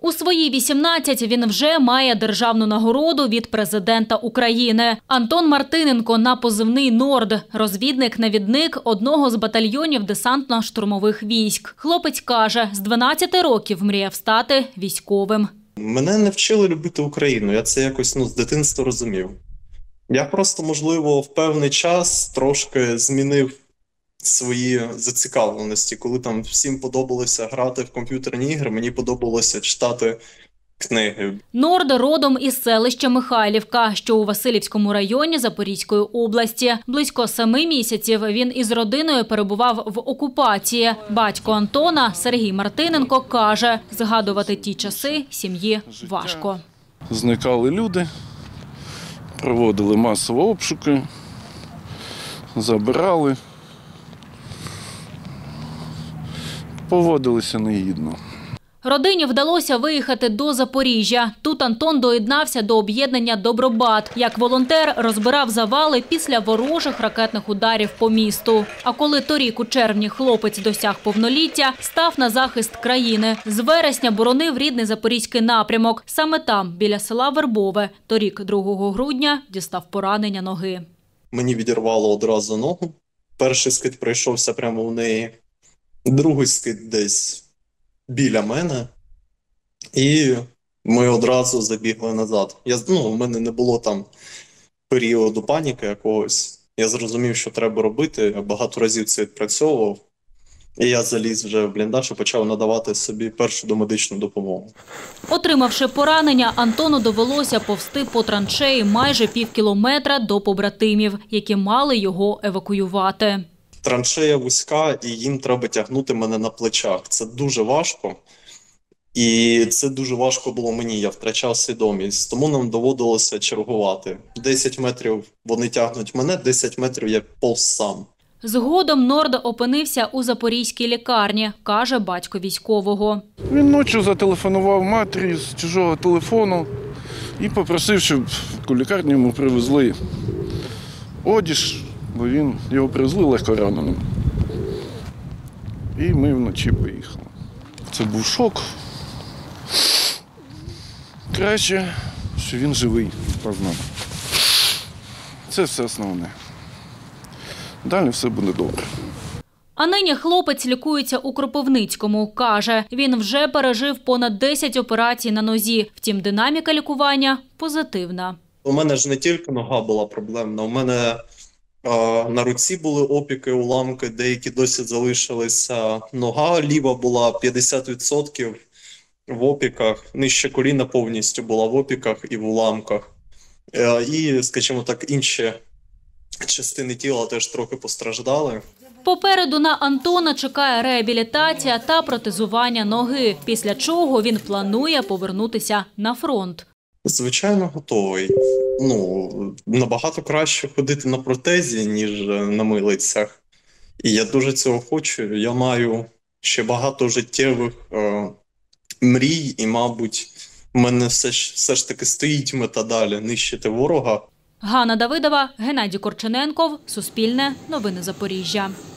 У свої 18 він вже має державну нагороду від президента України. Антон Мартиненко на позивний «Норд» – розвідник-навідник одного з батальйонів десантно-штурмових військ. Хлопець каже, з 12 років мріяв стати військовим. Мене не вчили любити Україну, я це якось з дитинства розумів. Я просто, можливо, в певний час трошки змінив свої зацікавленості. Коли там всім подобалося грати в комп'ютерні ігри, мені подобалося читати книги. Норд родом із селища Михайлівка, що у Василівському районі Запорізької області. Близько 7 місяців він із родиною перебував в окупації. Батько Антона, Сергій Мартиненко, каже, згадувати ті часи сім'ї важко. Зникали люди, проводили масові обшуки, забирали, поводилися негідно. Родині вдалося виїхати до Запоріжжя. Тут Антон доєднався до об'єднання «Добробат». Як волонтер розбирав завали після ворожих ракетних ударів по місту. А коли торік у червні хлопець досяг повноліття, став на захист країни. З вересня боронив рідний запорізький напрямок. Саме там, біля села Вербове, торік 2 грудня дістав поранення ноги. Мені відірвало одразу ногу. Перший скид прийшовся прямо в неї. Другий скид десь біля мене, і ми одразу забігли назад. У мене не було там періоду паніки якогось. Я зрозумів, що треба робити, я багато разів це відпрацьовував. І я заліз вже в бліндаж і почав надавати собі першу домедичну допомогу. Отримавши поранення, Антону довелося повзти по траншеї майже півкілометра до побратимів, які мали його евакуювати. Траншея вузька, і їм треба тягнути мене на плечах. Це дуже важко. І це дуже важко було мені, я втрачав свідомість. Тому нам доводилося чергувати. 10 метрів вони тягнуть мене, 10 метрів я повз сам. Згодом Норд опинився у запорізькій лікарні, каже батько військового. Він ночі зателефонував матері з чужого телефону і попросив, щоб в лікарню йому привезли одіж, бо його привезли легкораненим. І ми вночі поїхали. Це був шок. Краще, що він живий, познав. Це все основне. Далі все буде добре. А нині хлопець лікується у Кропивницькому. Каже, він вже пережив понад 10 операцій на нозі. Втім, динаміка лікування позитивна. У мене ж не тільки нога була проблемна, у мене на руці були опіки, уламки, деякі досі залишилися. Нога ліва була 50% в опіках, нижче коліна повністю була в опіках і в уламках. І, скажімо так, інші частини тіла теж трохи постраждали. Попереду на Антона чекає реабілітація та протезування ноги, після чого він планує повернутися на фронт. Звичайно, готовий. Набагато краще ходити на протезі, ніж на милицях. І я дуже цього хочу. Я маю ще багато життєвих мрій і, мабуть, в мене все ж таки стоїть мета далі – нищити ворога. Ганна Давидова, Геннадій Корчененков, Суспільне, Новини Запоріжжя.